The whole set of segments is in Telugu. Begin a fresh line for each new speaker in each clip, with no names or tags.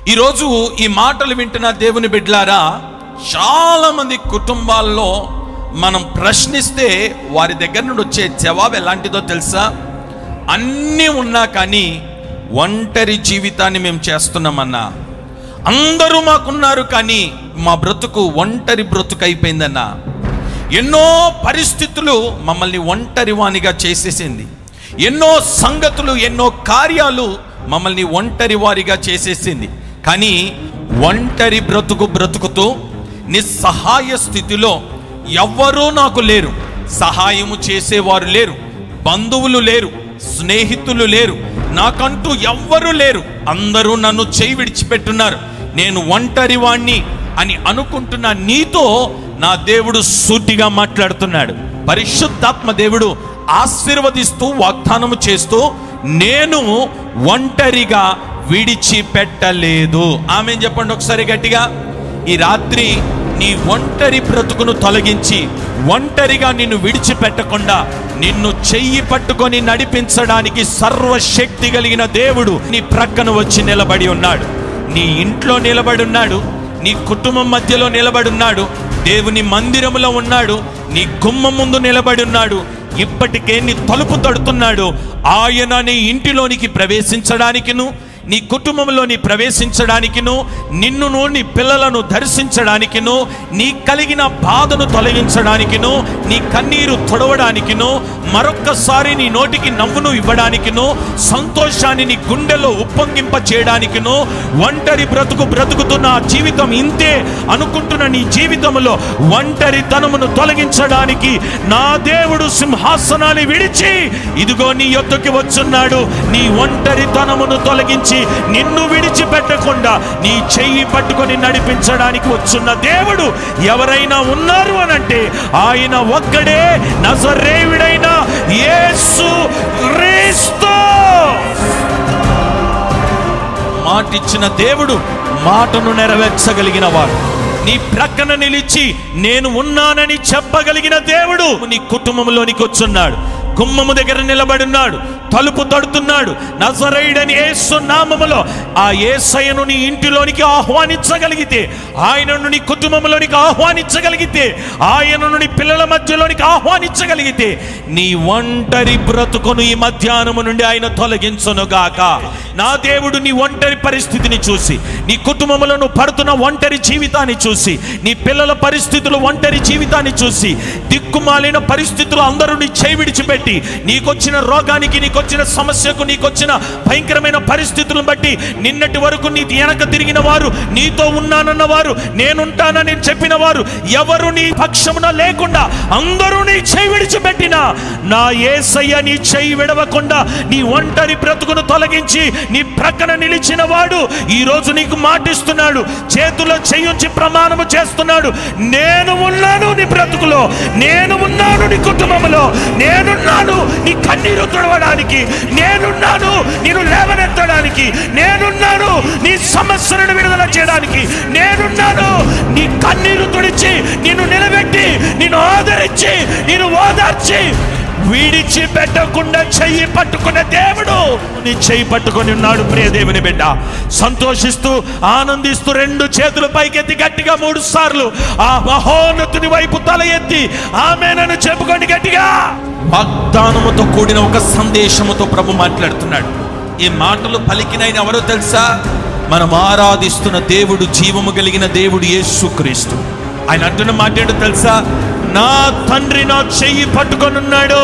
ఈరోజు ఈ మాటలు వింటున్న దేవుని బిడ్డలారా, చాలా మంది కుటుంబాల్లో మనం ప్రశ్నిస్తే వారి దగ్గర నుండి వచ్చే జవాబు ఎలాంటిదో తెలుసా? అన్నీ ఉన్నా కానీ ఒంటరి జీవితాన్ని మేము చేస్తున్నామన్నా, అందరూ మాకున్నారు కానీ మా బ్రతుకు ఒంటరి బ్రతుకు అయిపోయిందన్నా, ఎన్నో పరిస్థితులు మమ్మల్ని ఒంటరి వానిగా చేసేసింది, ఎన్నో సంగతులు ఎన్నో కార్యాలు మమ్మల్ని ఒంటరి వారిగా చేసేసింది. కానీ ఒంటరి బ్రతుకుతూ నిస్సహాయ స్థితిలో ఎవ్వరూ నాకు లేరు, సహాయము చేసేవారు లేరు, బంధువులు లేరు, స్నేహితులు లేరు, నాకంటూ ఎవ్వరూ లేరు, అందరూ నన్ను చేయి విడిచిపెట్టున్నారు, నేను ఒంటరి వాణ్ణి అని అనుకుంటున్న నీతో నా దేవుడు సూటిగా మాట్లాడుతున్నాడు. పరిశుద్ధాత్మ దేవుడు ఆశీర్వదిస్తూ వాగ్దానము చేస్తూ, నేను ఒంటరిగా విడిచిపెట్టలేదు. ఆమేన్ చెప్పండి ఒకసారి గట్టిగా. ఈ రాత్రి నీ ఒంటరి బ్రతుకును తొలగించి ఒంటరిగా నిన్ను విడిచిపెట్టకుండా నిన్ను చెయ్యి పట్టుకొని నడిపించడానికి సర్వశక్తి కలిగిన దేవుడు నీ ప్రక్కన వచ్చి నిలబడి ఉన్నాడు. నీ ఇంట్లో నిలబడి ఉన్నాడు, నీ కుటుంబం మధ్యలో నిలబడి ఉన్నాడు, దేవుని మందిరములో ఉన్నాడు, నీ గుమ్మం ముందు నిలబడి ఉన్నాడు, ఇప్పటికే నీ తలుపు తడుతున్నాడు. ఆయన నీ ఇంటిలోనికి ప్రవేశించడానికిను, నీ కుటుంబంలోని ప్రవేశించడానికిను, నిన్నును నీ పిల్లలను దర్శించడానికిను, నీ కలిగిన బాధను తొలగించడానికిను, నీ కన్నీరు తొడవడానికిను, మరొక్కసారి నీ నోటికి నవ్వును ఇవ్వడానికిను, సంతోషాన్ని నీ గుండెలో ఉప్పొంగింప చేయడానికిను, ఒంటరి బ్రతుకుతున్న జీవితం ఇంతే అనుకుంటున్న నీ జీవితంలో ఒంటరితనమును తొలగించడానికి నా దేవుడు సింహాసనాన్ని విడిచి ఇదిగో నీ యొద్దకు వచ్చున్నాడు. నీ ఒంటరితనమును తొలగించి నిన్ను విడిచిపెట్టకుండా నీ చెయ్యి పట్టుకొని నడిపించడానికి వచ్చున్న దేవుడు ఎవరైనా ఉన్నారు అనంటే ఆయన ఒక్కడే, నజరేయుడైన యేసు క్రీస్తు. మాటిచ్చిన దేవుడు మాటను నెరవేర్చగలిగిన వాడు, నీ ప్రక్కన నిలిచి నేను ఉన్నానని చెప్పగలిగిన దేవుడు నీ కుటుంబంలోనికి వచ్చున్నాడు. గుమ్మము దగ్గర నిలబడున్నాడు, తలుపు తడుతున్నాడు. నజరేయుడని యేసు నామములో ఆ యేసయ్యను నీ ఇంటిలోనికి ఆహ్వానించగలిగితే, ఆయనను నీ కుటుంబంలోనికి ఆహ్వానించగలిగితే, ఆయనను నీ పిల్లల మధ్యలోనికి ఆహ్వానించగలిగితే, నీ ఒంటరి బ్రతుకును ఈ మధ్యాహ్నము నుండి ఆయన తొలగించునుగాక. నా దేవుడు నీ ఒంటరి పరిస్థితిని చూసి, నీ కుటుంబంలో నువ్వు పడుతున్న ఒంటరి జీవితాన్ని చూసి, నీ పిల్లల పరిస్థితులు ఒంటరి జీవితాన్ని చూసి, దిక్కుమాలిన పరిస్థితులు అందరూ నీ చేయి విడిచిపెట్టి, నీకొచ్చిన రోగానికి, నీకొచ్చిన సమస్యకు, నీకొచ్చిన భయంకరమైన పరిస్థితులను బట్టి నిన్నటి వరకు నీ వెనక తిరిగిన వారు, నీతో ఉన్నానన్న వారు, నేనుంటానని చెప్పిన వారు ఎవరు నీ పక్షమున లేకుండా అందరూ నీ చేయి విడిచిపెట్టినా, నా యేసయ్య నీ చేయి విడవకుండా నీ ఒంటరి బ్రతుకును తొలగించి నీ ప్రక్కన నిలిచిన వాడు ఈ రోజు నీకు మాటిస్తున్నాడు, చేతుల్లో చేయుంచి ప్రమాణము చేస్తున్నాడు. నేను ఉన్నాను నీ బ్రతుకులో, నేను ఉన్నాను నీ కుటుంబంలో, నేనున్నాను నీ కన్నీరు తుడవడానికి, నేనున్నాను నిన్ను లేవనెత్తడానికి, నేనున్నాను నీ సమస్యలను విడుదల చేయడానికి, నేనున్నాను నీ కన్నీరు తుడిచి నిన్ను నిలబెట్టి, నిన్ను ఆదరించి, నిన్ను ఓదార్చి విడిచిపెట్టకుండా చెయ్యి పట్టుకునే దేవుడు నీ చెయ్యి పట్టుకొని ఉన్నాడు. ప్రియ దేవుని బిడ్డ, సంతోషిస్తూ ఆనందిస్తూ రెండు చేతులు పైకెత్తి గట్టిగా 3 సార్లు ఆ మహోన్నతుని వైపు తల ఎత్తి ఆమేనని చెప్పుకోండి గట్టిగా. వాగ్దానముతో కూడిన ఒక సందేశముతో ప్రభు మాట్లాడుతున్నాడు. ఈ మాటలు పలికినైన ఎవరో తెలుసా? మనం ఆరాధిస్తున్న దేవుడు, జీవము కలిగిన దేవుడు యేసుక్రీస్తు. ఆయన అంటున్న మాట ఏంటో తెలుసా? నా తండ్రి నా చెయ్యి పట్టుకొని ఉన్నాడు,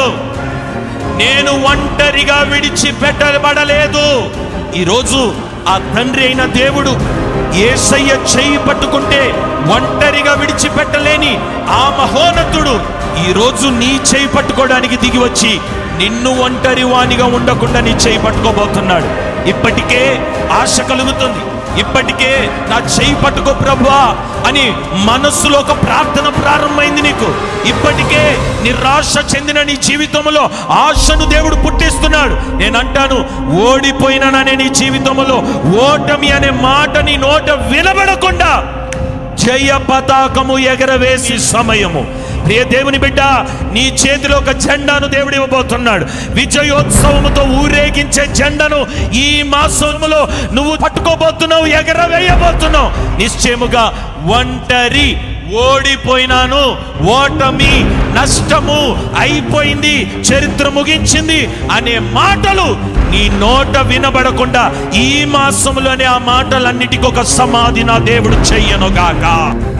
నేను ఒంటరిగా విడిచిపెట్టబడలేదు. ఈరోజు ఆ తండ్రి అయిన దేవుడు యేసయ్య చెయ్యి పట్టుకుంటే ఒంటరిగా విడిచిపెట్టలేని ఆ మహోన్నతుడు ఈరోజు నీ చెయ్యి పట్టుకోవడానికి దిగి వచ్చి నిన్ను ఒంటరి వానిగా ఉండకుండా నీ చెయ్యి పట్టుకోబోతున్నాడు. ఇప్పటికే ఆశ కలుగుతుంది, ఇప్పటికే నా చెయ్యి పట్టుకో ప్రభువా అని మనస్సులో ఒక ప్రార్థన ప్రారంభమైంది నీకు. ఇప్పటికే నిరాశ చెందిన నీ జీవితంలో ఆశను దేవుడు పుట్టిస్తున్నాడు. నేను అంటాను, ఓడిపోయినాననే నీ జీవితంలో ఓటమి అనే మాట నీ నోట వినబడకుండా జయ పతాకము ఎగరవేసి సమయము, ప్రియ దేవుని బిడ్డ, నీ చేతిలో ఒక జెండాను దేవుడు ఇవ్వబోతున్నాడు. విజయోత్సవముతో ఊరేగించే జెండాను ఈ మాసములో నువ్వు పట్టుకోబోతున్నావు, ఎగరవేయబోతున్నావు. నిశ్చయముగా ఒంటరి, ఓడిపోయినాను, ఓటమి, నష్టము అయిపోయింది, చరిత్ర ముగించింది అనే మాటలు నీ నోట వినబడకుండా ఈ మాసంలోనే ఆ మాటలన్నిటికీ ఒక సమాధి నా దేవుడు చెయ్యనుగాక.